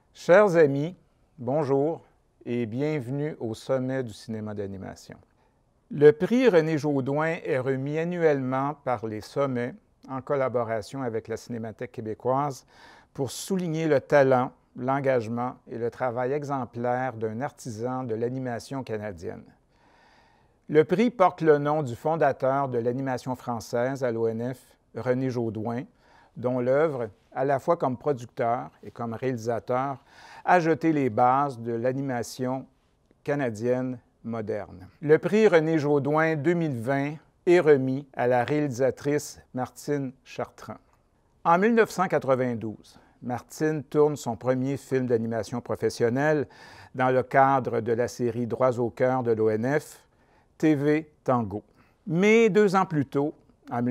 Chers amis, bonjour et bienvenue au sommet du cinéma d'animation. Le prix René Jaudoin est remis annuellement par les Sommets en collaboration avec la Cinémathèque québécoise pour souligner le talent, l'engagement et le travail exemplaire d'un artisan de l'animation canadienne. Le prix porte le nom du fondateur de l'animation française à l'ONF, René Jaudoin, dont l'œuvre, à la fois comme producteur et comme réalisateur, a jeté les bases de l'animation canadienne moderne. Le prix René Jaudoin 2020 est remis à la réalisatrice Martine Chartrand. En 1992, Martine tourne son premier film d'animation professionnelle dans le cadre de la série Droits au cœur de l'ONF, TV Tango. Mais 2 ans plus tôt, en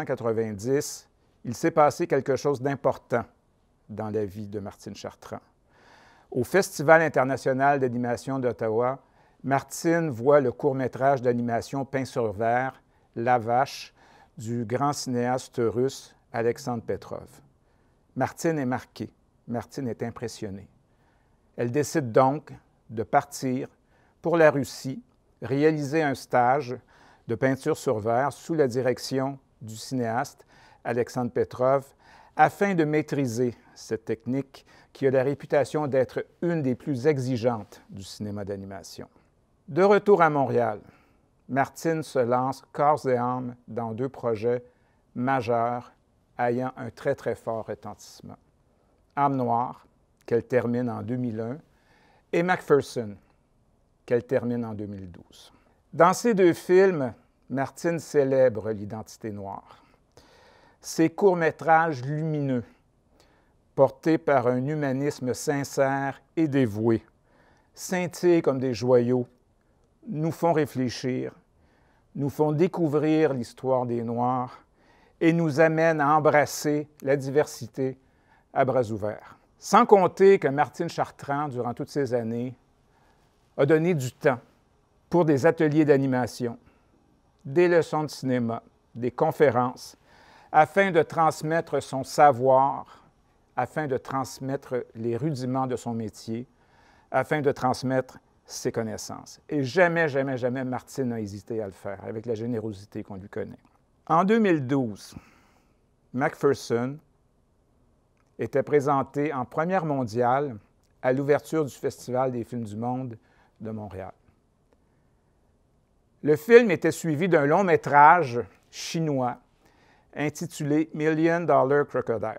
1990, il s'est passé quelque chose d'important dans la vie de Martine Chartrand. Au Festival international d'animation d'Ottawa, Martine voit le court-métrage d'animation peint sur verre, La Vache, du grand cinéaste russe Alexandre Petrov. Martine est marquée, Martine est impressionnée. Elle décide donc de partir pour la Russie, réaliser un stage de peinture sur verre sous la direction du cinéaste Alexandre Petrov, afin de maîtriser cette technique qui a la réputation d'être une des plus exigeantes du cinéma d'animation. De retour à Montréal, Martine se lance corps et âme dans 2 projets majeurs ayant un très fort retentissement. Âme noire, qu'elle termine en 2001, et Macpherson, qu'elle termine en 2012. Dans ces 2 films, Martine célèbre l'identité noire. Ces courts-métrages lumineux, portés par un humanisme sincère et dévoué, scintillent comme des joyaux, nous font réfléchir, nous font découvrir l'histoire des Noirs et nous amènent à embrasser la diversité à bras ouverts. Sans compter que Martine Chartrand, durant toutes ces années, a donné du temps pour des ateliers d'animation, des leçons de cinéma, des conférences, afin de transmettre son savoir, afin de transmettre les rudiments de son métier, afin de transmettre ses connaissances. Et jamais Martine n'a hésité à le faire, avec la générosité qu'on lui connaît. En 2012, Macpherson était présenté en première mondiale à l'ouverture du Festival des films du monde de Montréal. Le film était suivi d'un long-métrage chinois intitulé Million Dollar Crocodile.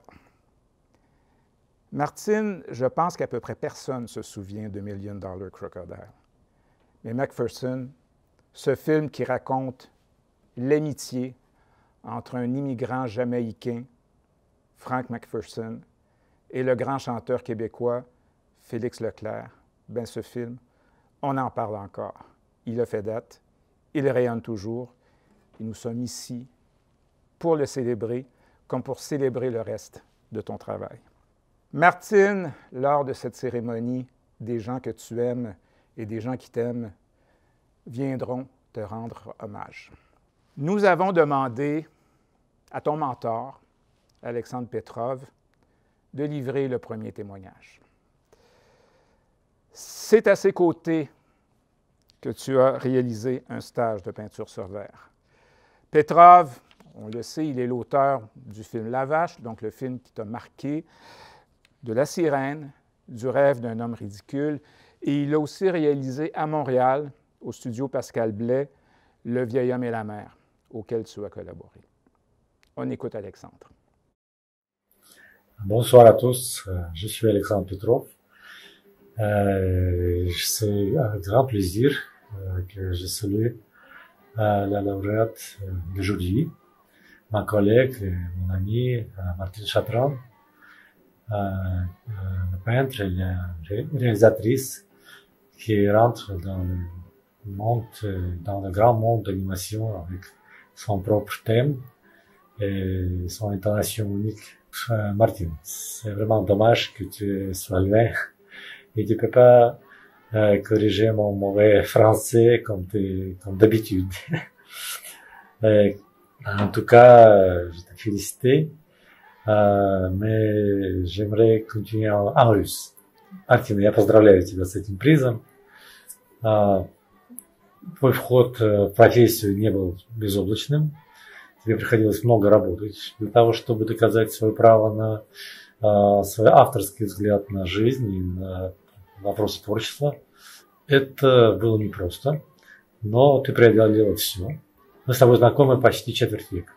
Martine, je pense qu'à peu près personne se souvient de Million Dollar Crocodile. Mais Macpherson, ce film qui raconte l'amitié entre un immigrant jamaïcain, Frank Macpherson, et le grand chanteur québécois, Félix Leclerc, bien ce film, on en parle encore. Il a fait date, il rayonne toujours, et nous sommes ici pour le célébrer, comme pour célébrer le reste de ton travail. Martine, lors de cette cérémonie, des gens que tu aimes et des gens qui t'aiment viendront te rendre hommage. Nous avons demandé à ton mentor, Alexandre Petrov, de livrer le premier témoignage. C'est à ses côtés que tu as réalisé un stage de peinture sur verre. Petrov, on le sait, il est l'auteur du film La Vache, donc le film qui t'a marqué, de La Sirène, du rêve d'un homme ridicule, et il a aussi réalisé à Montréal, au studio Pascal Blais, Le vieil homme et la mer, auquel tu as collaboré. On écoute Alexandre. Bonsoir à tous, je suis Alexandre Petrov. C'est avec grand plaisir que je salue la lauréate d'aujourd'hui, ma collègue, mon amie Martine Chartrand, la peintre et la réalisatrice qui rentre dans le monde, dans le grand monde d'animation avec son propre thème et son intonation unique. Martine, c'est vraiment dommage que tu sois loin et tu peux pas corriger mon mauvais français comme d'habitude. En tout cas, je te félicite, mais j'aimerais continuer en russe. Мартин, я поздравляю тебя с этим призом. Твой вход в профессию не был безоблачным. Тебе приходилось много работать для того, чтобы доказать свое право на свой авторский взгляд на жизнь и на вопросы творчества. Это было непросто, но ты преодолела все. Мы с тобой знакомы почти четверть века.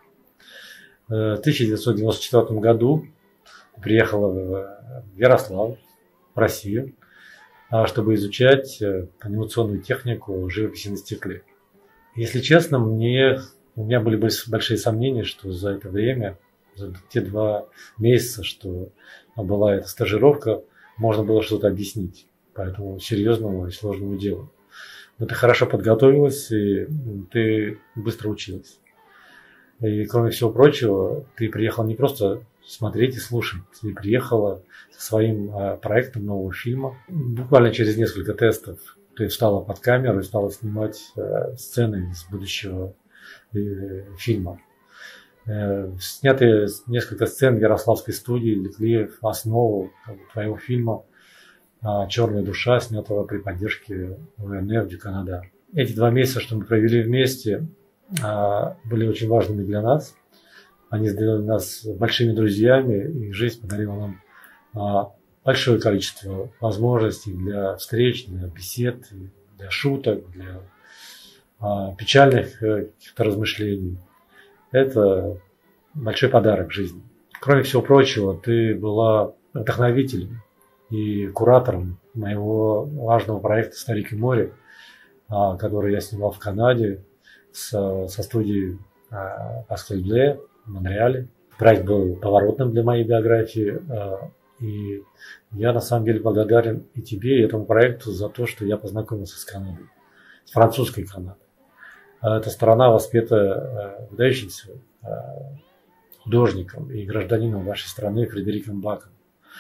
В 1994 году ты приехала в Ярославль, в Россию, чтобы изучать анимационную технику живописи на стекле. Если честно, у меня были большие сомнения, что за это время, за те 2 месяца, что была эта стажировка, можно было что-то объяснить по этому серьезному и сложному делу. Но ты хорошо подготовилась, и ты быстро училась. И, кроме всего прочего, ты приехала не просто смотреть и слушать, ты приехала со своим проектом нового фильма. Буквально через несколько тестов ты встала под камеру и стала снимать сцены из будущего фильма. Снятые несколько сцен в Ярославской студии легли в основу твоего фильма «Черная душа», снятого при поддержке ОНФ du Canada. Эти 2 месяца, что мы провели вместе, были очень важными для нас. Они сделали нас большими друзьями, и жизнь подарила нам большое количество возможностей для встреч, для бесед, для шуток, для печальных каких-то размышлений. Это большой подарок жизни. Кроме всего прочего, ты была вдохновителем и куратором моего важного проекта «Старик и море», который я снимал в Канаде со студией Pascal Blais в Монреале. Проект был поворотным для моей биографии, и я на самом деле благодарен и тебе, и этому проекту за то, что я познакомился с Канадой, с французской Канадой. Эта страна воспета выдающимся художником и гражданином вашей страны Фредериком Баком.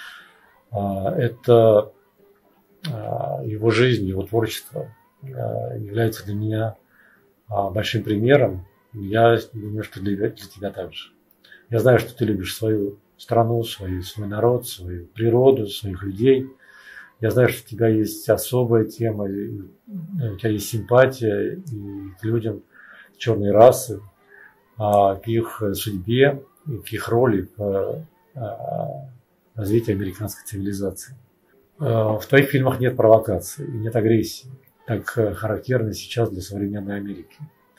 Это его жизнь, его творчество является для меня большим примером. Я думаю, что для тебя также. Я знаю, что ты любишь свою страну, свой народ, свою природу, своих людей. Я знаю, что у тебя есть особая тема, у тебя есть симпатия и к людям черной расы, к их судьбе и к их роли в развитии американской цивилизации. В твоих фильмах нет провокации и нет агрессии, так характерно сейчас для современной Америки.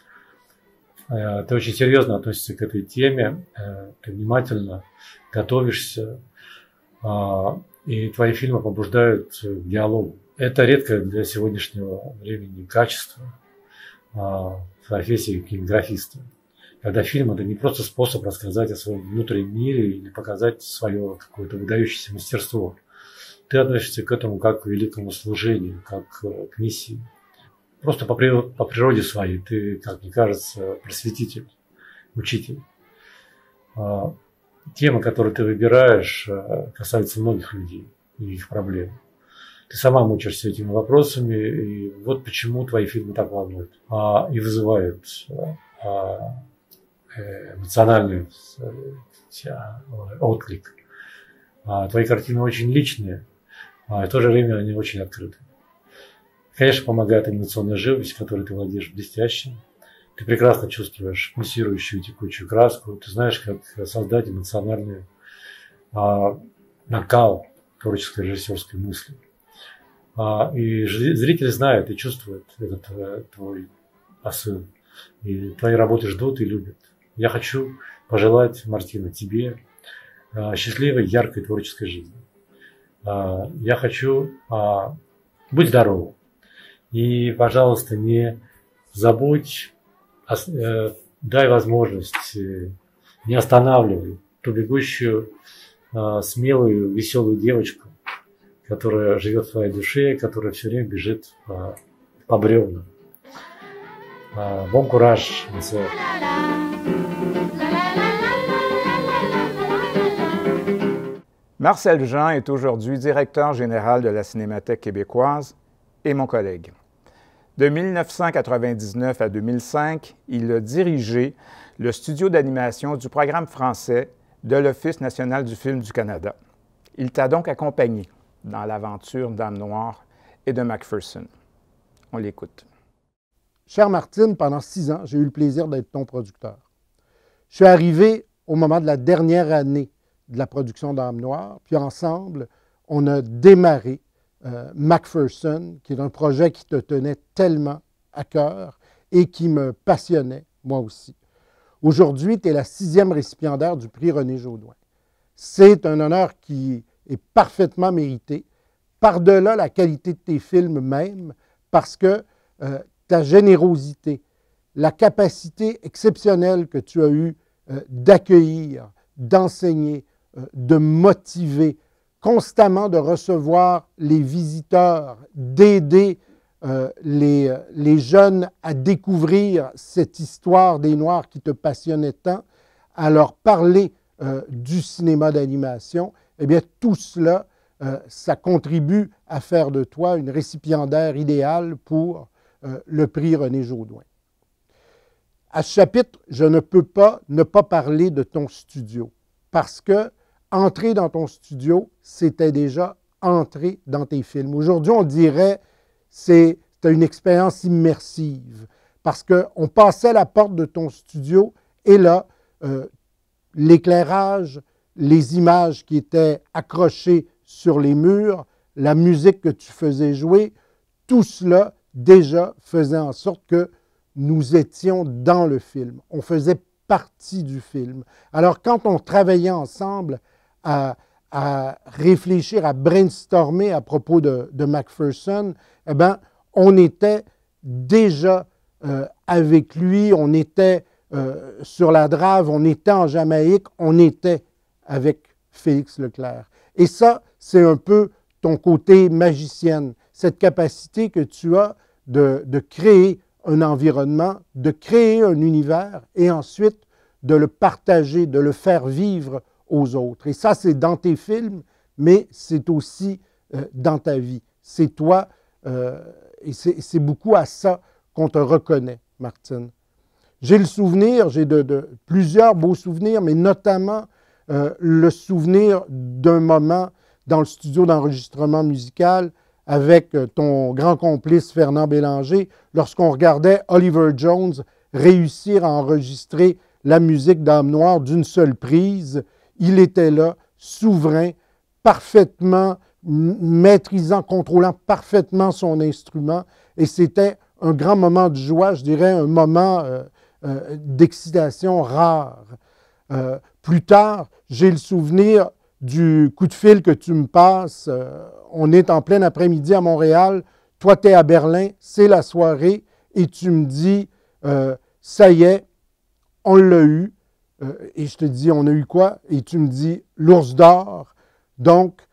Ты очень серьезно относишься к этой теме, ты внимательно готовишься, и твои фильмы побуждают к диалогу. Это редкое для сегодняшнего времени качество в профессии кинематографиста. Когда фильм – это не просто способ рассказать о своем внутреннем мире или показать свое какое-то выдающееся мастерство. Ты относишься к этому как к великому служению, как к миссии. Просто по природе своей ты, как мне кажется, просветитель, учитель. Темы, которые ты выбираешь, касаются многих людей и их проблем. Ты сама мучаешься этими вопросами, и вот почему твои фильмы так волнуют и вызывают эмоциональный отклик. Твои картины очень личные, и в то же время они очень открыты. Конечно, помогает анимационная живопись, которой ты владеешь блестяще. Ты прекрасно чувствуешь пульсирующую текучую краску. Ты знаешь, как создать эмоциональный накал творческой режиссерской мысли. И зрители знают и чувствуют этот твой посыл. И твои работы ждут и любят. Я хочу пожелать, Мартина, тебе счастливой, яркой творческой жизни. Я хочу быть здоровым. И, пожалуйста, не забудь, дай возможность, не останавливай ту бегущую, смелую, веселую девочку, которая живет в твоей душе, которая все время бежит по бревнам. Bon courage, ma sœur. Marcel Jean est aujourd'hui directeur général de la Cinémathèque québécoise et mon collègue. De 1999 à 2005, il a dirigé le studio d'animation du programme français de l'Office national du film du Canada. Il t'a donc accompagné dans l'aventure Dame Noire et de Macpherson. On l'écoute. Cher Martine, pendant 6 ans, j'ai eu le plaisir d'être ton producteur. Je suis arrivé au moment de la dernière année de la production d'Âme Noire, puis ensemble, on a démarré Macpherson, qui est un projet qui te tenait tellement à cœur et qui me passionnait, moi aussi. Aujourd'hui, tu es la 6e récipiendaire du prix René Jaudoin. C'est un honneur qui est parfaitement mérité, par-delà la qualité de tes films même, parce que ta générosité, la capacité exceptionnelle que tu as eue d'accueillir, d'enseigner, de motiver, constamment de recevoir les visiteurs, d'aider les jeunes à découvrir cette histoire des Noirs qui te passionnait tant, à leur parler du cinéma d'animation, eh bien tout cela, ça contribue à faire de toi une récipiendaire idéale pour le prix René Jaudoin. À ce chapitre, je ne peux pas ne pas parler de ton studio, parce que entrer dans ton studio, c'était déjà entrer dans tes films. Aujourd'hui, on dirait c'était une expérience immersive, parce qu'on passait la porte de ton studio et là, l'éclairage, les images qui étaient accrochées sur les murs, la musique que tu faisais jouer, tout cela déjà faisait en sorte que nous étions dans le film. On faisait partie du film. Alors, quand on travaillait ensemble à réfléchir, à brainstormer à propos de Macpherson, eh bien, on était déjà avec lui, on était sur la Drave, on était en Jamaïque, on était avec Félix Leclerc. Et ça, c'est un peu ton côté magicienne, cette capacité que tu as de créer un environnement, de créer un univers et ensuite de le partager, de le faire vivre aux autres. Et ça, c'est dans tes films, mais c'est aussi dans ta vie. C'est toi, et c'est beaucoup à ça qu'on te reconnaît, Martine. J'ai le souvenir, j'ai plusieurs beaux souvenirs, mais notamment le souvenir d'un moment dans le studio d'enregistrement musical avec ton grand complice Fernand Bélanger, lorsqu'on regardait Oliver Jones réussir à enregistrer la musique d'Âme Noire d'une seule prise. Il était là, souverain, parfaitement maîtrisant, contrôlant parfaitement son instrument. Et c'était un grand moment de joie, je dirais un moment d'excitation rare. Plus tard, j'ai le souvenir du coup de fil que tu me passes. On est en plein après-midi à Montréal. Toi, tu es à Berlin, c'est la soirée, et tu me dis ça y est, on l'a eu. Et je te dis, on a eu quoi? Et tu me dis l'Ours d'or. Donc,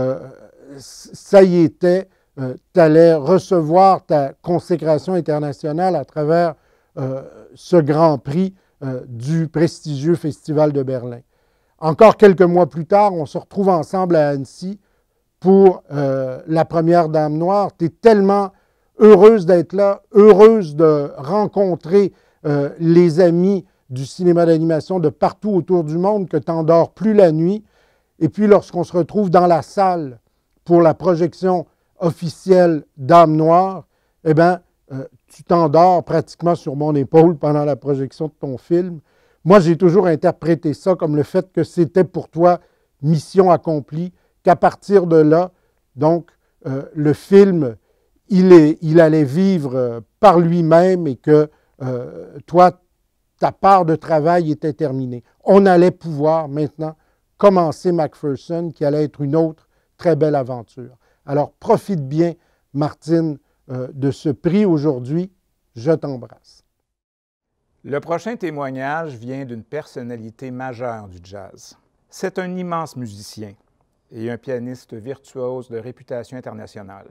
ça y était, tu allais recevoir ta consécration internationale à travers ce grand prix du prestigieux Festival de Berlin. Encore quelques mois plus tard, on se retrouve ensemble à Annecy pour la première Dame Noire. Tu es tellement heureuse d'être là, heureuse de rencontrer les amis du cinéma d'animation de partout autour du monde que tu n'endors plus la nuit. Et puis lorsqu'on se retrouve dans la salle pour la projection officielle Dame Noire, eh bien, tu t'endors pratiquement sur mon épaule pendant la projection de ton film. Moi, j'ai toujours interprété ça comme le fait que c'était pour toi mission accomplie, qu'à partir de là, donc, le film, il allait vivre par lui-même et que toi, ta part de travail était terminée. On allait pouvoir maintenant commencer Macpherson, qui allait être une autre très belle aventure. Alors, profite bien, Martine, de ce prix aujourd'hui. Je t'embrasse. Le prochain témoignage vient d'une personnalité majeure du jazz. C'est un immense musicien et un pianiste virtuose de réputation internationale.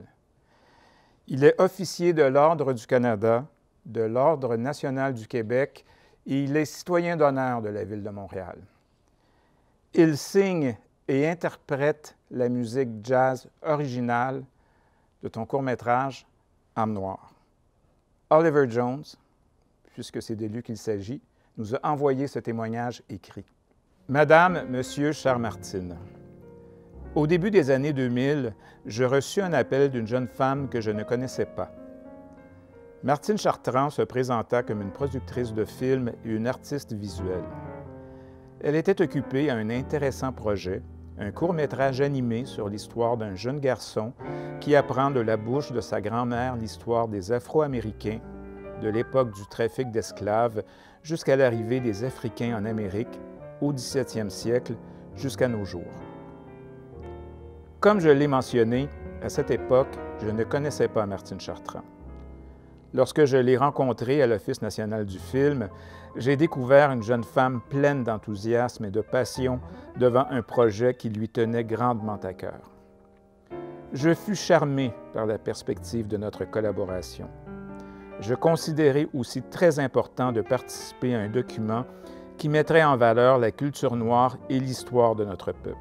Il est officier de l'Ordre du Canada, de l'Ordre national du Québec et il est citoyen d'honneur de la Ville de Montréal. Il signe et interprète la musique jazz originale de ton court-métrage « Âme Noire ». Oliver Jones, puisque c'est de lui qu'il s'agit, nous a envoyé ce témoignage écrit. Madame, Monsieur, chère Martine, Au début des années 2000, je reçus un appel d'une jeune femme que je ne connaissais pas. Martine Chartrand se présenta comme une productrice de films et une artiste visuelle. Elle était occupée à un intéressant projet, un court-métrage animé sur l'histoire d'un jeune garçon qui apprend de la bouche de sa grand-mère l'histoire des Afro-Américains, de l'époque du trafic d'esclaves jusqu'à l'arrivée des Africains en Amérique au 17e siècle jusqu'à nos jours. Comme je l'ai mentionné, à cette époque, je ne connaissais pas Martine Chartrand. Lorsque je l'ai rencontrée à l'Office national du film, j'ai découvert une jeune femme pleine d'enthousiasme et de passion devant un projet qui lui tenait grandement à cœur. Je fus charmé par la perspective de notre collaboration. Je considérais aussi très important de participer à un document qui mettrait en valeur la culture noire et l'histoire de notre peuple.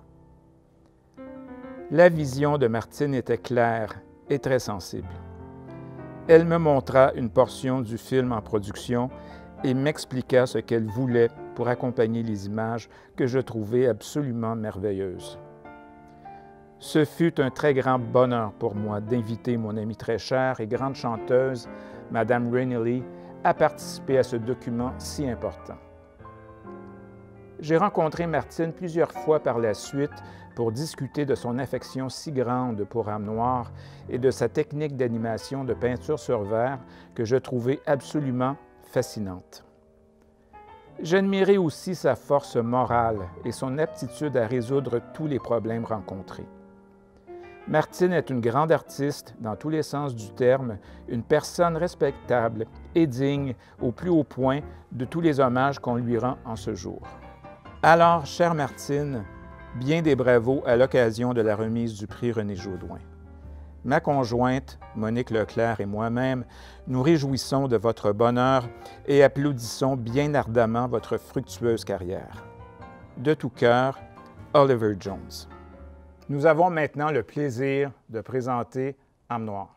La vision de Martine était claire et très sensible. Elle me montra une portion du film en production et m'expliqua ce qu'elle voulait pour accompagner les images que je trouvais absolument merveilleuses. Ce fut un très grand bonheur pour moi d'inviter mon amie très chère et grande chanteuse, Madame Rainey, à participer à ce document si important. J'ai rencontré Martine plusieurs fois par la suite pour discuter de son affection si grande pour Âme Noire et de sa technique d'animation de peinture sur verre que je trouvais absolument fascinante. J'admirais aussi sa force morale et son aptitude à résoudre tous les problèmes rencontrés. Martine est une grande artiste dans tous les sens du terme, une personne respectable et digne au plus haut point de tous les hommages qu'on lui rend en ce jour. Alors, chère Martine, bien des bravos à l'occasion de la remise du prix René Jaudoin. Ma conjointe, Monique Leclerc et moi-même, nous réjouissons de votre bonheur et applaudissons bien ardemment votre fructueuse carrière. De tout cœur, Oliver Jones. Nous avons maintenant le plaisir de présenter Âme Noire.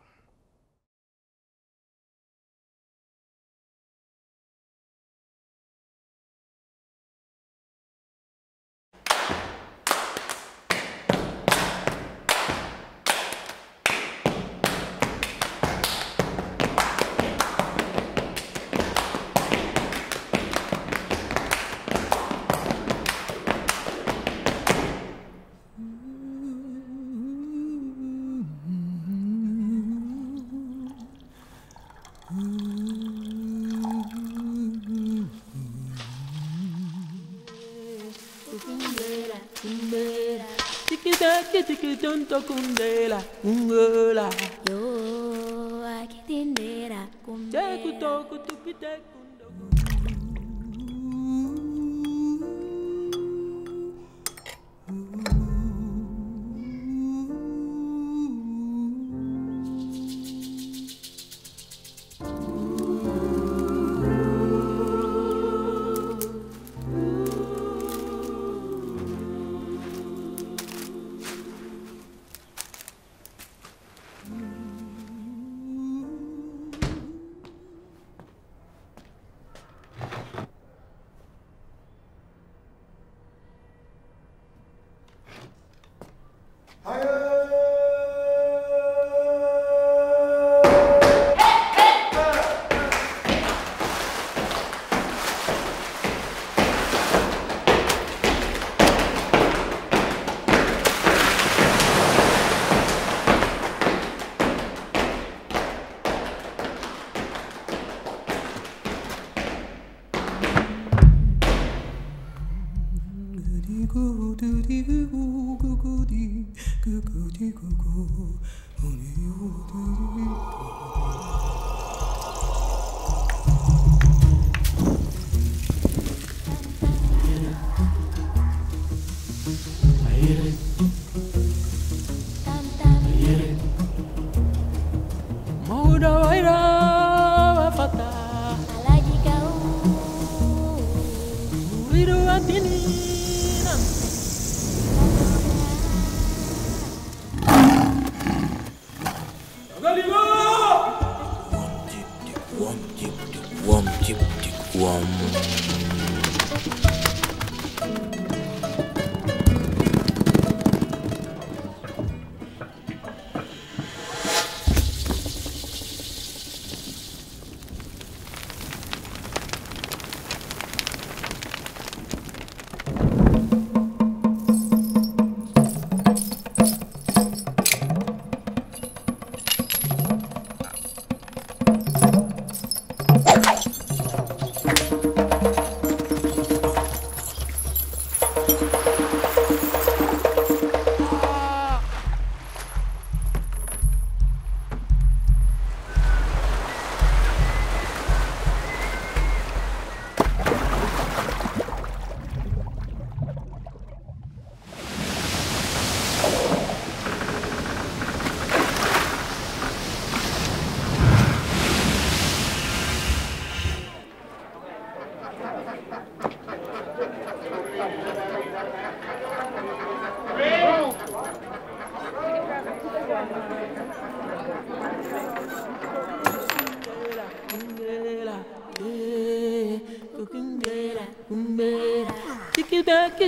Kundela, ungela. Yo, akitindera kumbera. Tekutoku tupite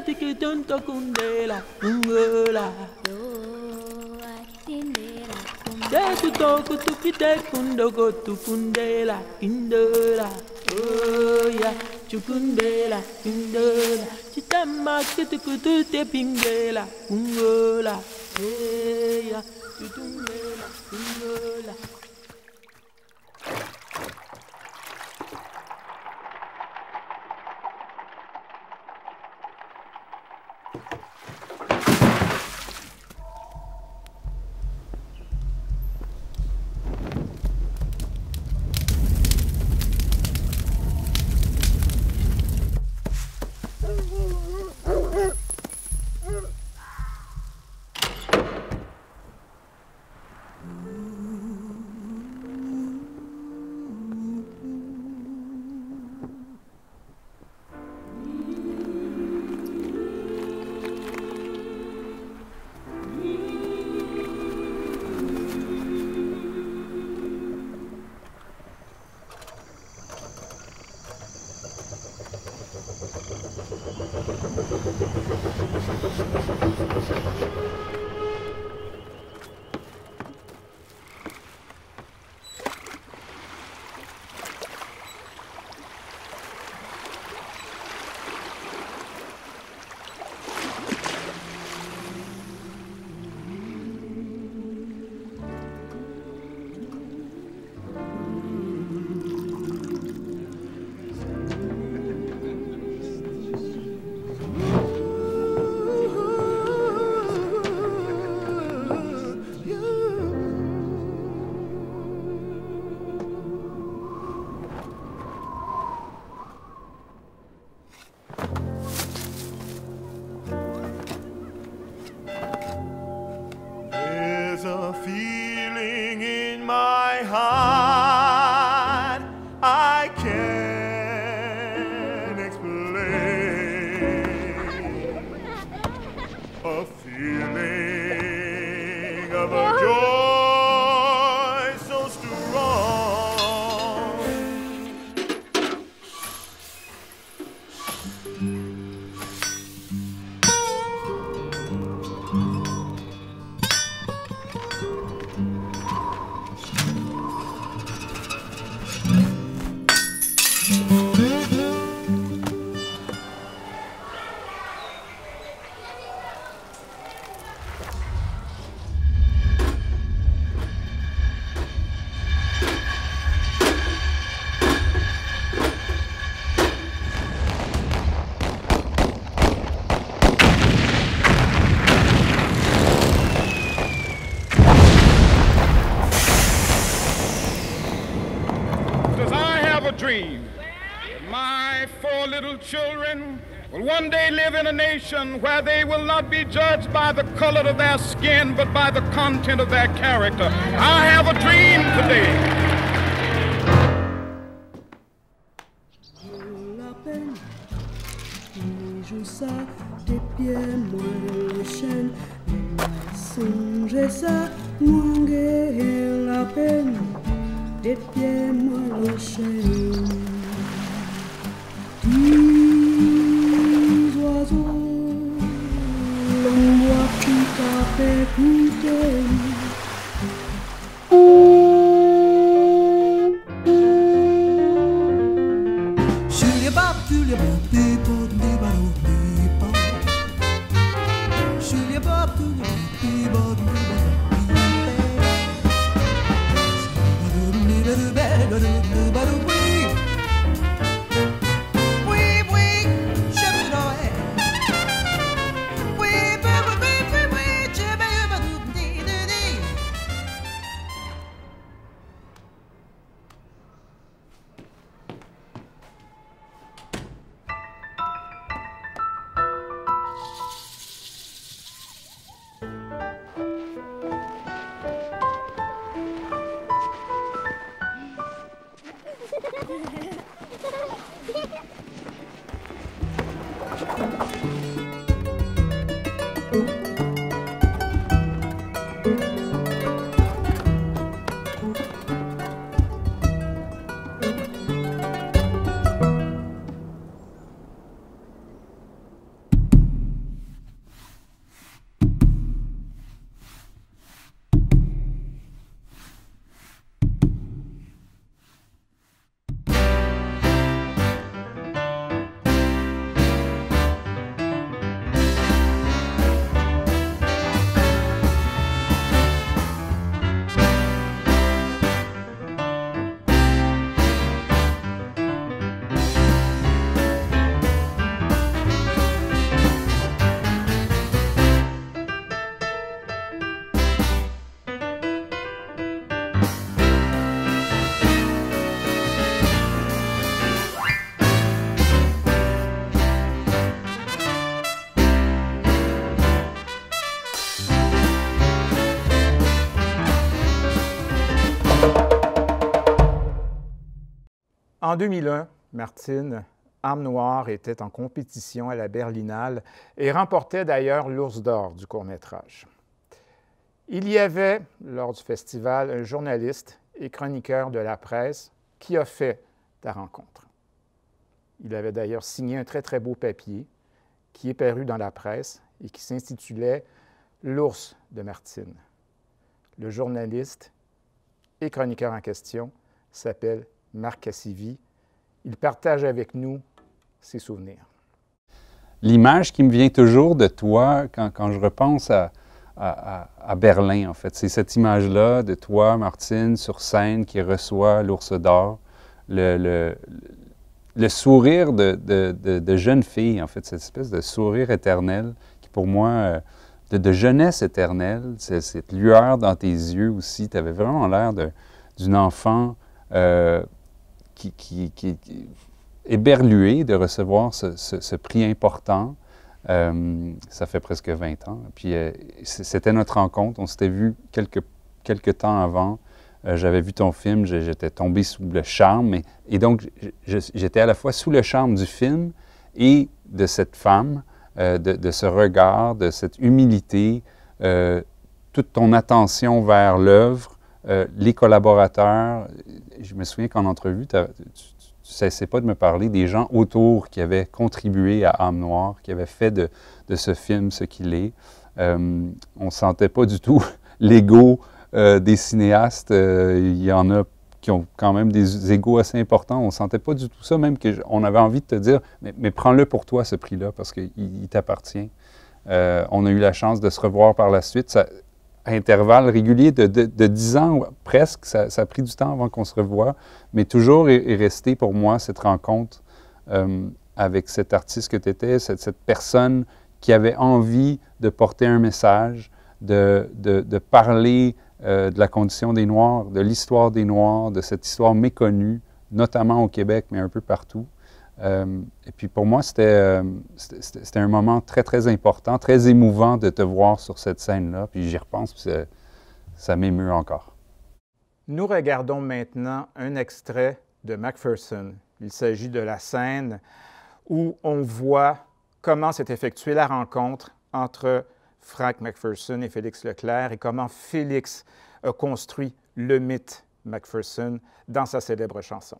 tiki tonto kundela, ungela. Yo akitindera Te kutoku tukite kundoko tukundela, indela. Oh ya, chukundela, indela. Chitama kitukutu te pingela, ungela. Oh ya, chutungela, ungela. There's a feeling in my heart I can't explain. A feeling of a joy so strong. Because I have a dream that my 4 little children will one day live in a nation where they will not be judged by the color of their skin, but by the content of their character. I have a dream today. La peine, je ça, tes pieds, moi le chêne, songe ça, moi la peine, tes pieds, moi le chêne. Dix oiseaux, moi qui t'a fait goûter. En 2001, Martine, Âme noire était en compétition à la Berlinale et remportait d'ailleurs l'Ours d'or du court-métrage. Il y avait, lors du festival, un journaliste et chroniqueur de la presse qui a fait ta rencontre. Il avait d'ailleurs signé un très, très beau papier qui est paru dans la presse et qui s'intitulait « L'ours de Martine ». Le journaliste et chroniqueur en question s'appelle Marc Cassivi. Il partage avec nous ses souvenirs. L'image qui me vient toujours de toi quand je repense à Berlin, en fait, c'est cette image-là de toi, Martine, sur scène, qui reçoit l'Ours d'or, le sourire de jeune fille, en fait, cette espèce de sourire éternel qui, pour moi, de jeunesse éternelle, cette lueur dans tes yeux aussi. Tu avais vraiment l'air d'une enfant qui éberluée de recevoir ce prix important. Ça fait presque 20 ans. Puis c'était notre rencontre. On s'était vu quelques temps avant. J'avais vu ton film, j'étais tombé sous le charme. Et donc, j'étais à la fois sous le charme du film et de cette femme, de ce regard, de cette humilité, toute ton attention vers l'œuvre, les collaborateurs. Je me souviens qu'en entrevue, tu ne cessais pas de me parler des gens autour qui avaient contribué à Âme noire, qui avaient fait de ce film ce qu'il est. On ne sentait pas du tout l'ego des cinéastes. Il y en a qui ont quand même des égos assez importants. On ne sentait pas du tout ça, même qu'on avait envie de te dire « mais prends-le pour toi, ce prix-là, parce qu'il t'appartient. » On a eu la chance de se revoir par la suite. À intervalles réguliers de 10 ans presque, ça a pris du temps avant qu'on se revoie, mais toujours est resté pour moi cette rencontre avec cet artiste que tu étais, cette personne qui avait envie de porter un message, de parler de la condition des Noirs, de l'histoire des Noirs, de cette histoire méconnue, notamment au Québec, mais un peu partout. Et puis pour moi, c'était un moment très, très important, très émouvant de te voir sur cette scène-là. Puis j'y repense, puis ça m'émeut encore. Nous regardons maintenant un extrait de Macpherson. Il s'agit de la scène où on voit comment s'est effectuée la rencontre entre Frank Macpherson et Félix Leclerc et comment Félix a construit le mythe Macpherson dans sa célèbre chanson.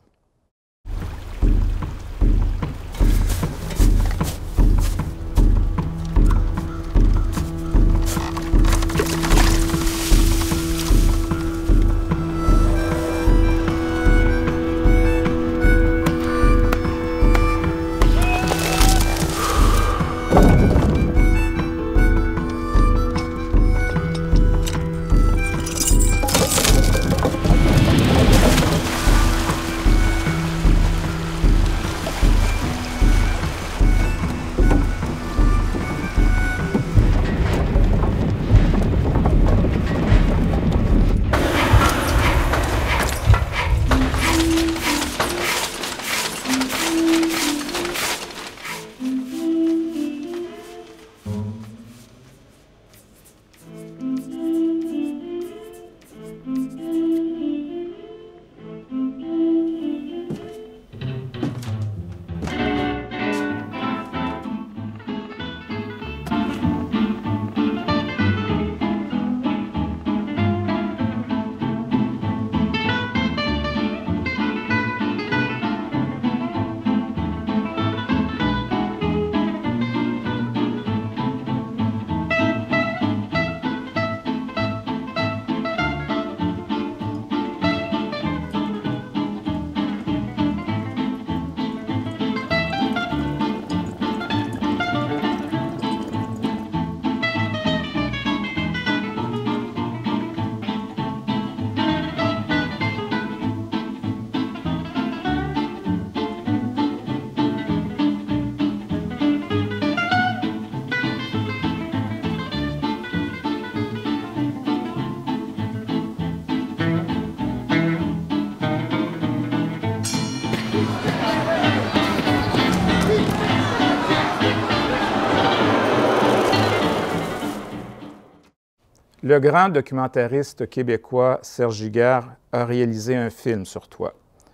Le grand documentariste québécois Serge Giguère a réalisé un film sur toi.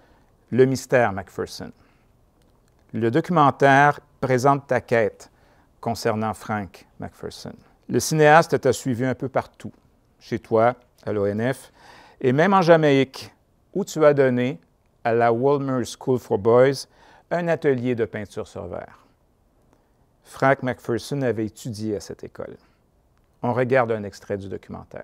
Le mystère Macpherson. Le documentaire présente ta quête concernant Frank Macpherson. Le cinéaste t'a suivi un peu partout, chez toi, à l'ONF, et même en Jamaïque, où tu as donné à la Wolmer School for Boys un atelier de peinture sur verre. Frank Macpherson avait étudié à cette école. On regarde un extrait du documentaire.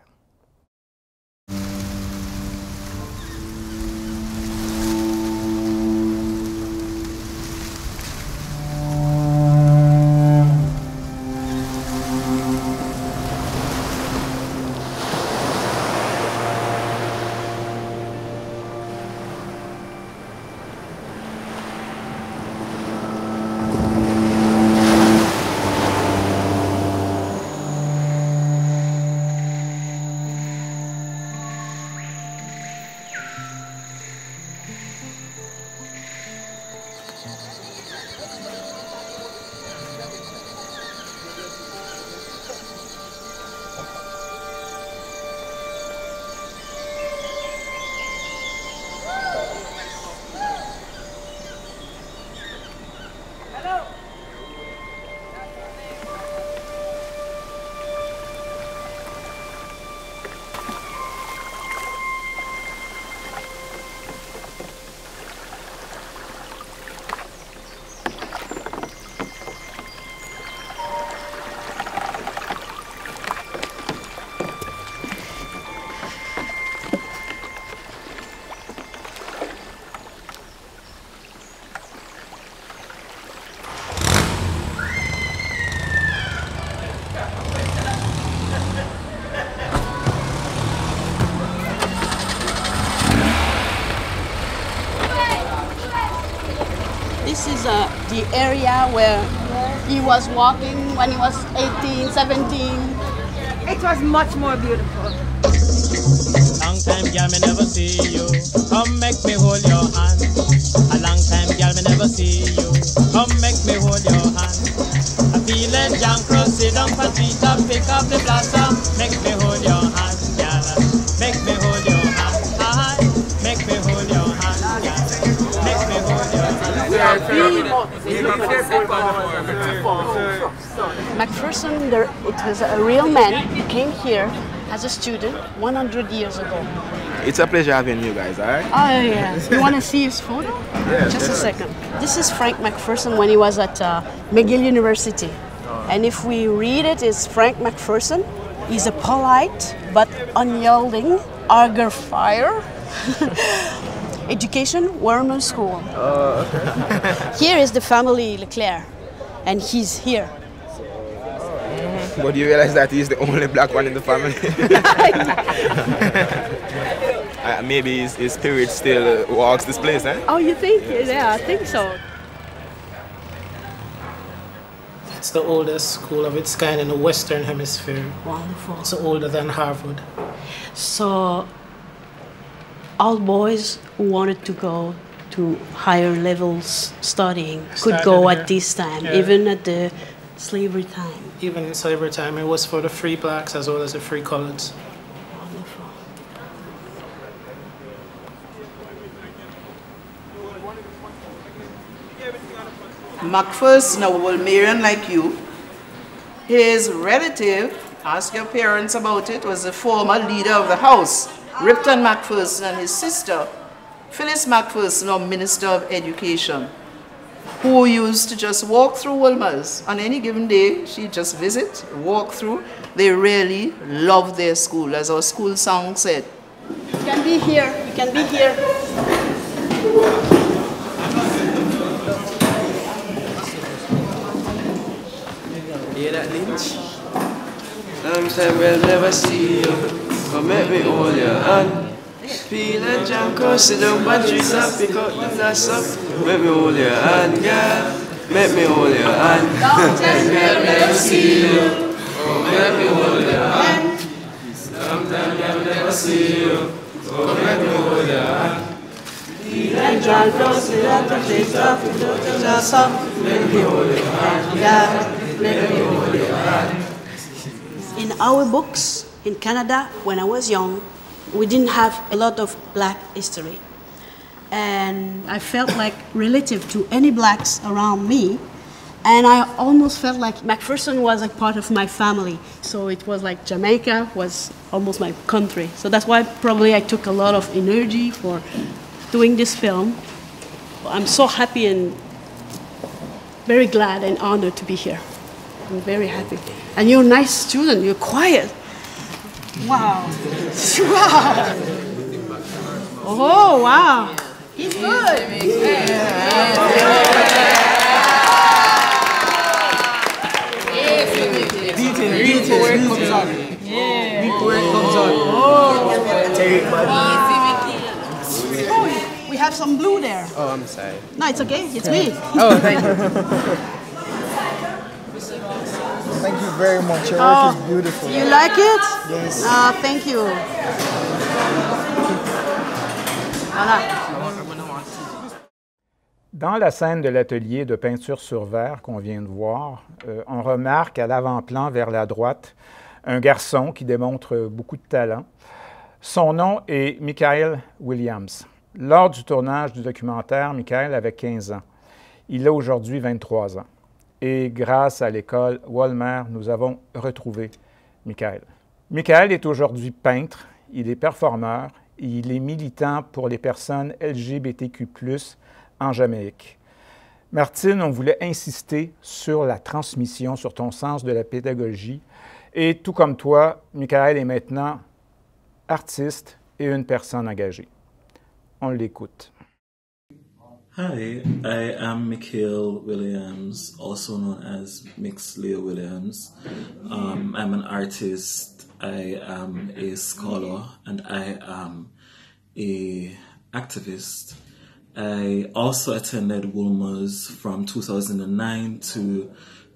This is the area where he was walking when he was 18, 17. It was much more beautiful. Long time, girl, me never see you. Come make me hold your hand. A long time, girl, me never see you. Come make me hold your hand. I feel it, John Cross, sit down for feet up, pick up the blossom. Make me hold your hand, girl. Make me hold your hand. Hi, make me hold your hand, girl. Make me hold your hand. Macpherson, it was a real man who came here as a student 100 years ago. It's a pleasure having you guys, all right? Oh, yeah. You want to see his photo? Yeah. Just a second. This is Frank Macpherson when he was at McGill University. And if we read it, it's Frank Macpherson. He's a polite but unyielding auger fire. Education, Werman School. Oh, okay. Here is the family Leclerc, and he's here. But you realize that he's the only black one in the family? Maybe his spirit still walks this place, eh? Oh, you think? Yeah, I think so. It's the oldest school of its kind in the Western Hemisphere. Wonderful. It's older than Harvard. So, all boys who wanted to go to higher levels studying could go at this time, even at the slavery time. Even in slavery time, it was for the free blacks as well as the free coloreds. Wonderful. Macpherson, a Wolmerian like you, his relative, ask your parents about it, was the former leader of the house, Ripton Macpherson, and his sister, Phyllis Macpherson, our Minister of Education, who used to just walk through Wolmer's. On any given day, she'd just visit, walk through. They really loved their school, as our school song said. You can be here, you can be here. Hear that, Lynch? Long time we'll never see you. Come make me hold your hand. Feel a jam, cause sit down, batteries up, pick up the glass up. Make me hold your hand, girl. Make me hold your hand. Long time we'll never see you. Come make me hold your hand. Long time we'll never see you. Come make me hold your hand. Feel a jam, cause sit down, batteries up, pick up the glass up. Make me hold your hand, girl. Make me hold your hand. In our books in Canada, when I was young, we didn't have a lot of black history. and I felt like relative to any blacks around me. And I almost felt like McPherson was a part of my family. So it was like Jamaica was almost my country. So that's why probably I took a lot of energy for doing this film. I'm so happy and very glad and honored to be here. I'm very happy. And you're a nice student, you're quiet. Wow. Wow. Oh, wow. He's Beautiful where it comes out. Yeah. Beautiful where it comes out. Oh, we have some blue there. Oh, I'm sorry. No, it's okay. It's me. Oh, thank you. Thank you very much. Your work is beautiful. You like it? Yes. Thank you. Voilà. Dans la scène de l'atelier de peinture sur verre qu'on vient de voir, on remarque à l'avant-plan vers la droite un garçon qui démontre beaucoup de talent. Son nom est Michael Williams. Lors du tournage du documentaire, Michael avait 15 ans. Il a aujourd'hui 23 ans. Et grâce à l'école Walmer, nous avons retrouvé Michael. Michael est aujourd'hui peintre, il est performeur et il est militant pour les personnes LGBTQ+, en Jamaïque. Martine, on voulait insister sur la transmission, sur ton sens de la pédagogie. Et tout comme toi, Michael est maintenant artiste et une personne engagée. On l'écoute. Hi, I am Michael Williams, also known as Mix Leo Williams. I'm an artist, I am a scholar, and I am an activist. I also attended Wolmer's from 2009 to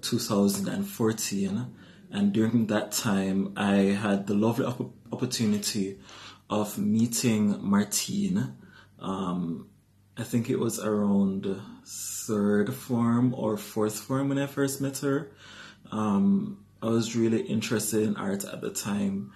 2014, and during that time I had the lovely opportunity of meeting Martine. I think it was around third form or fourth form when I first met her. I was really interested in art at the time,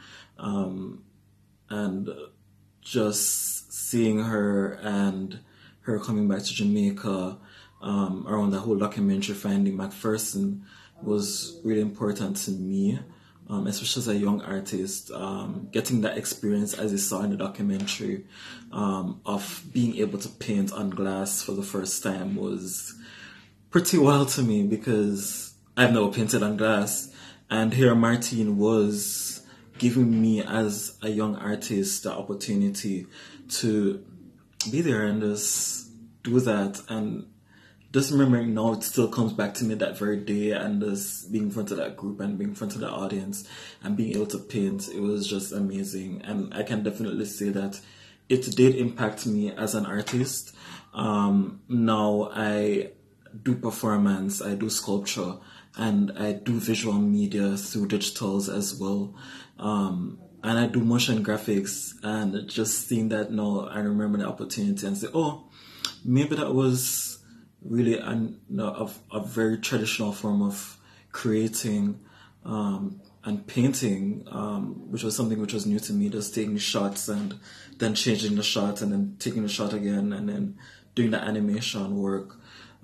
and just seeing her and her coming back to Jamaica around that whole documentary Finding McPherson was really important to me, especially as a young artist. Getting that experience, as you saw in the documentary, of being able to paint on glass for the first time was pretty wild to me because I've never painted on glass. And here Martine was giving me, as a young artist, the opportunity to be there and just do that. And just remembering now, it still comes back to me that very day, and just being in front of that group and being in front of the audience and being able to paint, it was just amazing. And I can definitely say that it did impact me as an artist. Now I do performance, I do sculpture, and I do visual media through digitals as well. And I do motion graphics, and just seeing that now, I remember the opportunity and say, oh, maybe that was really a very traditional form of creating and painting, which was something which was new to me, just taking shots and then changing the shot and then taking the shot again and then doing the animation work.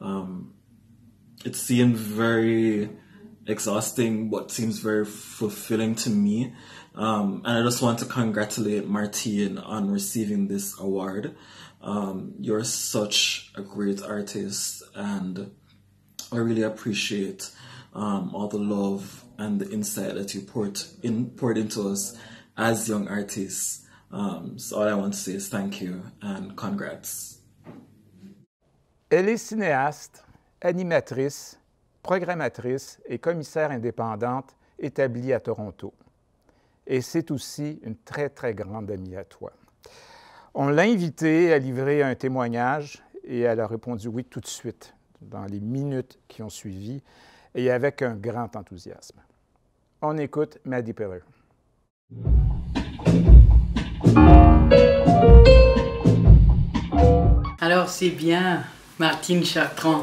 It seemed very exhausting, but seems very fulfilling to me. And I just want to congratulate Martine on receiving this award. You're such a great artist, and I really appreciate all the love and the insight that you poured into us as young artists. So all I want to say is thank you and congrats. Elle est cinéaste, animatrice, programmatrice et commissaire indépendante établie à Toronto. Et c'est aussi une très, très grande amie à toi. On l'a invitée à livrer un témoignage et elle a répondu oui tout de suite, dans les minutes qui ont suivi, et avec un grand enthousiasme. On écoute Maddie Peller. Alors c'est bien, Martine Chartrand.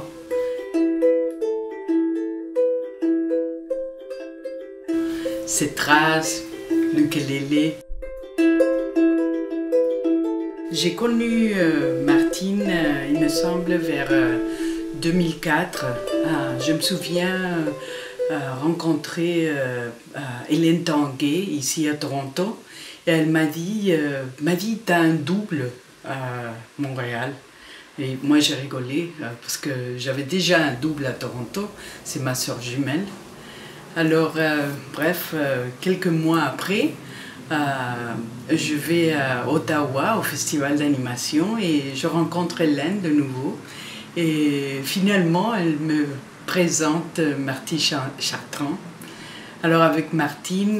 Cette trace, l'ukulélé. J'ai connu Martine, il me semble, vers 2004. Je me souviens rencontrer Hélène Tanguay ici à Toronto. Et elle m'a dit t'as un double à Montréal. Et moi j'ai rigolé parce que j'avais déjà un double à Toronto, c'est ma sœur jumelle. Alors bref, quelques mois après, je vais à Ottawa au festival d'animation et je rencontre Hélène de nouveau. Et finalement, elle me présente Martine Chartrand. Alors avec Martine,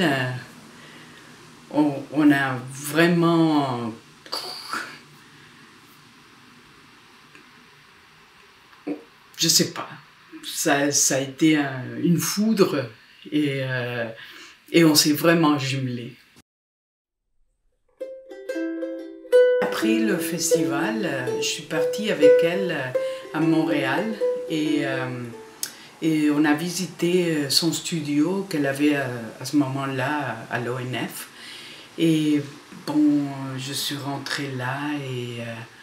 on a vraiment... Je sais pas, ça a été une foudre et on s'est vraiment jumelés. Après le festival, je suis partie avec elle à Montréal et on a visité son studio qu'elle avait à ce moment-là à l'ONF. Et bon, je suis rentrée là et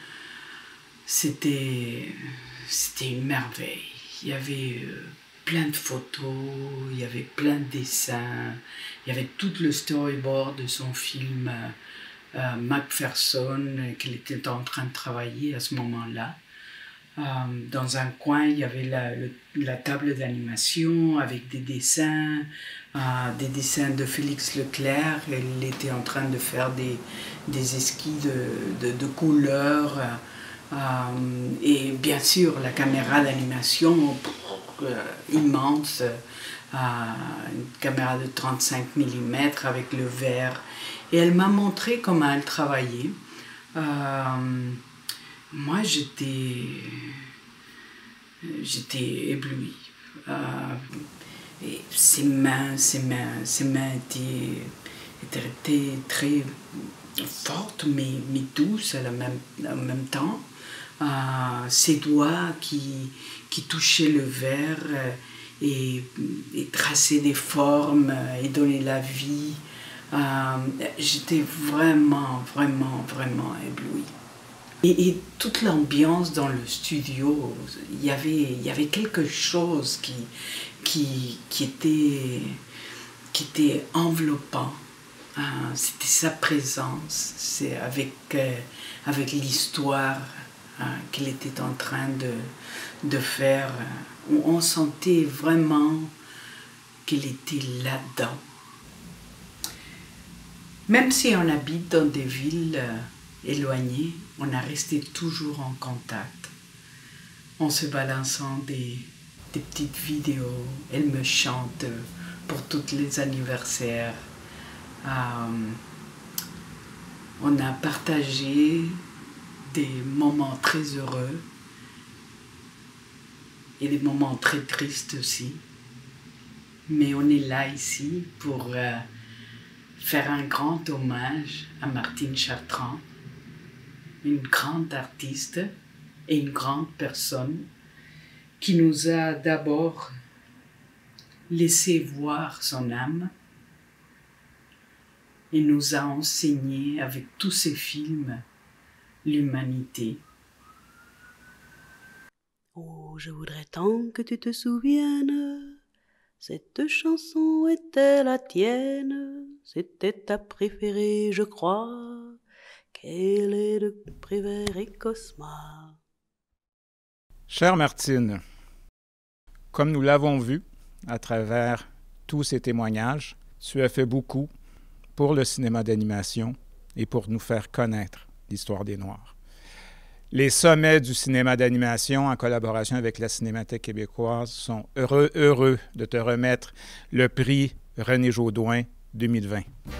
c'était une merveille. Il y avait plein de photos, il y avait plein de dessins, il y avait tout le storyboard de son film Macpherson qu'elle était en train de travailler à ce moment-là. Dans un coin, il y avait la table d'animation avec des dessins de Félix Leclerc. Elle était en train de faire des esquisses de couleurs. Et bien sûr, la caméra d'animation immense, une caméra de 35 mm avec le verre. Et elle m'a montré comment elle travaillait. Moi, j'étais éblouie. Et ses mains étaient très fortes, mais douces en même temps. Ses doigts qui touchaient le verre et traçaient des formes et donnaient la vie. J'étais vraiment éblouie. Et toute l'ambiance dans le studio, il y avait quelque chose qui était enveloppant. C'était sa présence, c'est avec l'histoire qu'elle était en train de faire. On sentait vraiment qu'elle était là-dedans. Même si on habite dans des villes éloignées, on a resté toujours en contact, en se balançant des petites vidéos. Elle me chante pour tous les anniversaires. On a partagé des moments très heureux et des moments très tristes aussi. Mais on est là ici pour faire un grand hommage à Martine Chartrand, une grande artiste et une grande personne qui nous a d'abord laissé voir son âme et nous a enseigné avec tous ses films l'humanité. Oh, je voudrais tant que tu te souviennes, cette chanson était la tienne, c'était ta préférée, je crois, qu'elle est de Prévert et Cosma. Chère Martine, comme nous l'avons vu à travers tous ces témoignages, tu as fait beaucoup pour le cinéma d'animation et pour nous faire connaître l'histoire des Noirs. Les sommets du cinéma d'animation, en collaboration avec la Cinémathèque québécoise, sont heureux de te remettre le prix René Jaudoin 2020.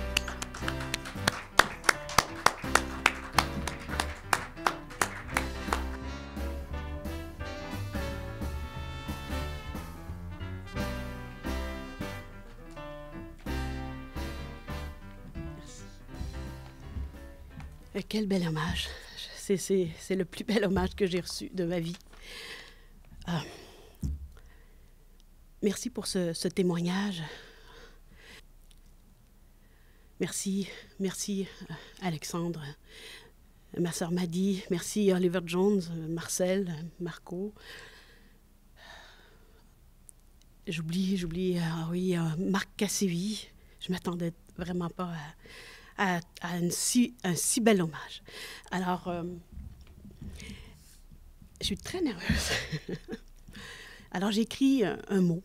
Quel bel hommage. C'est le plus bel hommage que j'ai reçu de ma vie. Merci pour ce témoignage. Merci Alexandre. ma sœur Maddy, merci Oliver Jones, Marcel, Marco. J'oublie, Marc Cassévy. Je ne m'attendais vraiment pas à un si bel hommage. Alors, je suis très nerveuse. Alors, j'ai écrit un mot,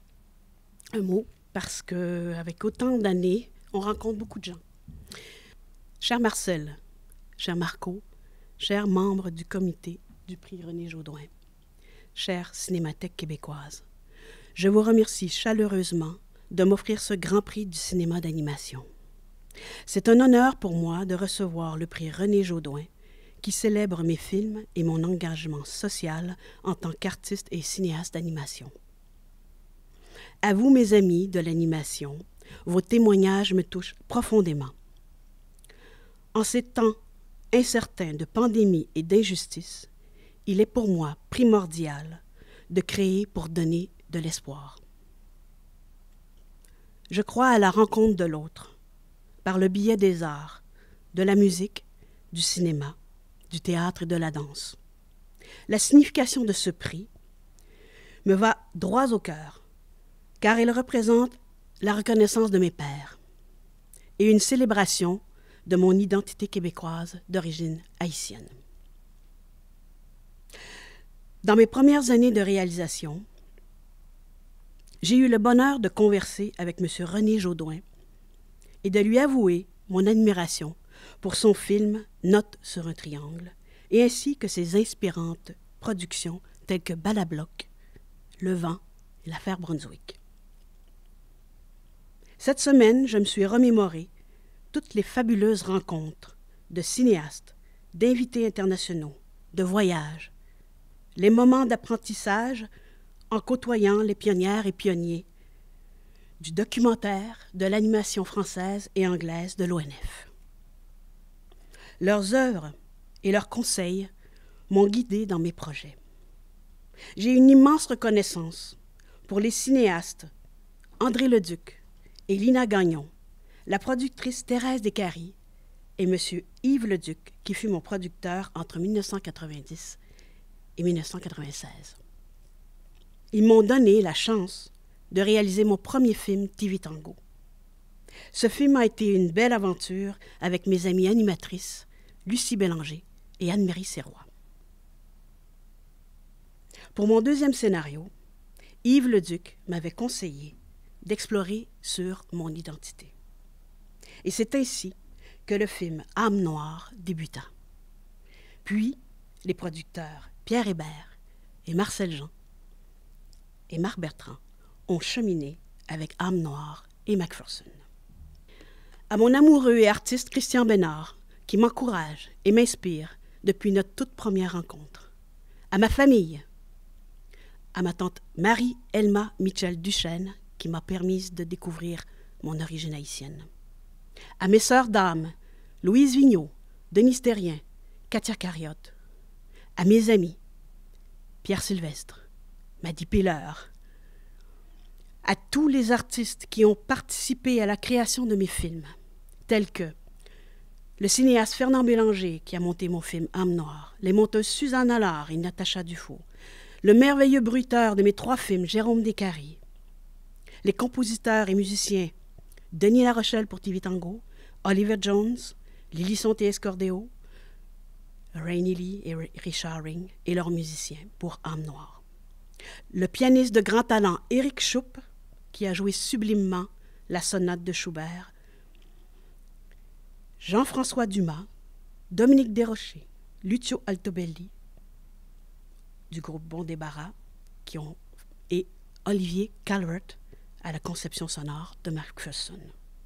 parce qu'avec autant d'années, on rencontre beaucoup de gens. Cher Marcel, cher Marco, chers membres du comité du prix René Jaudoin, chère Cinémathèque québécoise, je vous remercie chaleureusement de m'offrir ce grand prix du cinéma d'animation. C'est un honneur pour moi de recevoir le prix René Jaudoin, qui célèbre mes films et mon engagement social en tant qu'artiste et cinéaste d'animation. À vous, mes amis de l'animation, vos témoignages me touchent profondément. En ces temps incertains de pandémie et d'injustice, il est pour moi primordial de créer pour donner de l'espoir. Je crois à la rencontre de l'autre, par le biais des arts, de la musique, du cinéma, du théâtre et de la danse. La signification de ce prix me va droit au cœur, car il représente la reconnaissance de mes pairs et une célébration de mon identité québécoise d'origine haïtienne. Dans mes premières années de réalisation, j'ai eu le bonheur de converser avec M. René Jaudoin et de lui avouer mon admiration pour son film « Note sur un triangle » et ainsi que ses inspirantes productions telles que Balabloc, Le Vent et l'affaire Brunswick. Cette semaine, je me suis remémoré toutes les fabuleuses rencontres de cinéastes, d'invités internationaux, de voyages, les moments d'apprentissage en côtoyant les pionnières et pionniers du documentaire, de l'animation française et anglaise de l'ONF. Leurs œuvres et leurs conseils m'ont guidé dans mes projets. J'ai une immense reconnaissance pour les cinéastes André Leduc et Lina Gagnon, la productrice Thérèse Descaries et M. Yves Leduc, qui fut mon producteur entre 1990 et 1996. Ils m'ont donné la chance de réaliser mon premier film, TV Tango. Ce film a été une belle aventure avec mes amies animatrices, Lucie Bélanger et Anne-Marie Serrois. Pour mon deuxième scénario, Yves Leduc m'avait conseillé d'explorer sur mon identité. Et c'est ainsi que le film Âme noire débuta. Puis, les producteurs Pierre Hébert et Marcel Jean et Marc Bertrand ont cheminé avec Âme noire et Macpherson. À mon amoureux et artiste Christian Bénard, qui m'encourage et m'inspire depuis notre toute première rencontre. À ma famille, à ma tante Marie-Elma Michel-Duchesne, qui m'a permis de découvrir mon origine haïtienne. À mes sœurs d'âme, Louise Vigneault, Denise Terrien, Katia Cariotte. À mes amis, Pierre Sylvestre, Maddy Piller. À tous les artistes qui ont participé à la création de mes films, tels que le cinéaste Fernand Bélanger, qui a monté mon film Âme noire, les monteuses Suzanne Allard et Natacha Dufault, le merveilleux bruiteur de mes 3 films, Jérôme Descaries, les compositeurs et musiciens Denis Larochelle pour TV Tango, Oliver Jones, Lily Sonté-Escordéo, Rainy Lee et Richard Ring et leurs musiciens pour Âme noire. Le pianiste de grand talent Éric Choup, qui a joué sublimement la sonate de Schubert, Jean-François Dumas, Dominique Desrochers, Lucio Altobelli, du groupe Bon Débarras, et Olivier Calvert à la conception sonore de Macpherson.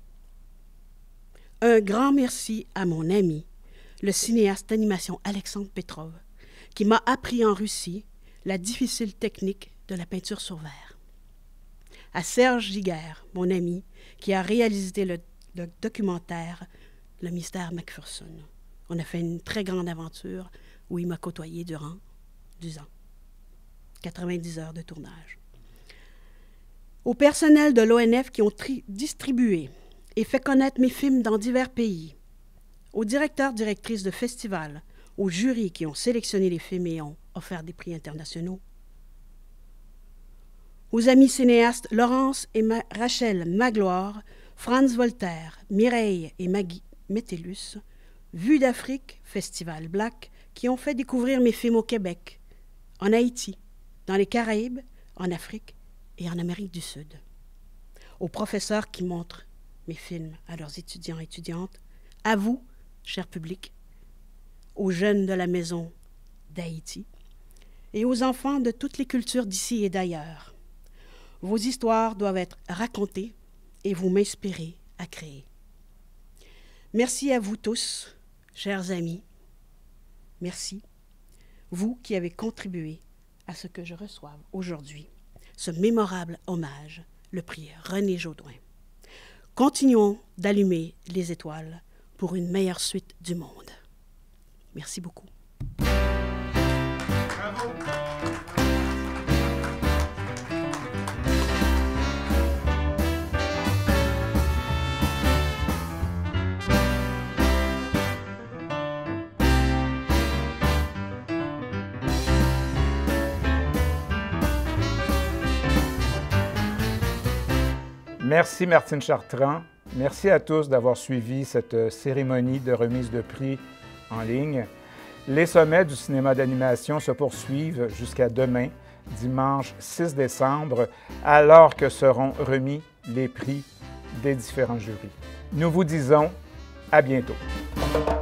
Un grand merci à mon ami, le cinéaste d'animation Alexandre Petrov, qui m'a appris en Russie la difficile technique de la peinture sur verre. À Serge Giguère, mon ami, qui a réalisé le documentaire Le mystère Macpherson. On a fait une très grande aventure où il m'a côtoyé durant 10 ans. 90 heures de tournage. Au personnel de l'ONF qui ont distribué et fait connaître mes films dans divers pays. aux directeurs, directrices de festivals, aux jurys qui ont sélectionné les films et ont offert des prix internationaux, aux amis cinéastes Laurence et Rachel Magloire, Franz Voltaire, Mireille et Maggie Métellus, Vue d'Afrique, Festival Black, qui ont fait découvrir mes films au Québec, en Haïti, dans les Caraïbes, en Afrique et en Amérique du Sud. Aux professeurs qui montrent mes films à leurs étudiants et étudiantes, à vous, cher public, aux jeunes de la maison d'Haïti et aux enfants de toutes les cultures d'ici et d'ailleurs. Vos histoires doivent être racontées et vous m'inspirer à créer. Merci à vous tous, chers amis. Merci, vous qui avez contribué à ce que je reçoive aujourd'hui, ce mémorable hommage, le prix René Jaudoin. Continuons d'allumer les étoiles pour une meilleure suite du monde. Merci beaucoup. Bravo. Merci Martine Chartrand. Merci à tous d'avoir suivi cette cérémonie de remise de prix en ligne. Les sommets du cinéma d'animation se poursuivent jusqu'à demain, dimanche 6 décembre, alors que seront remis les prix des différents jurys. Nous vous disons à bientôt.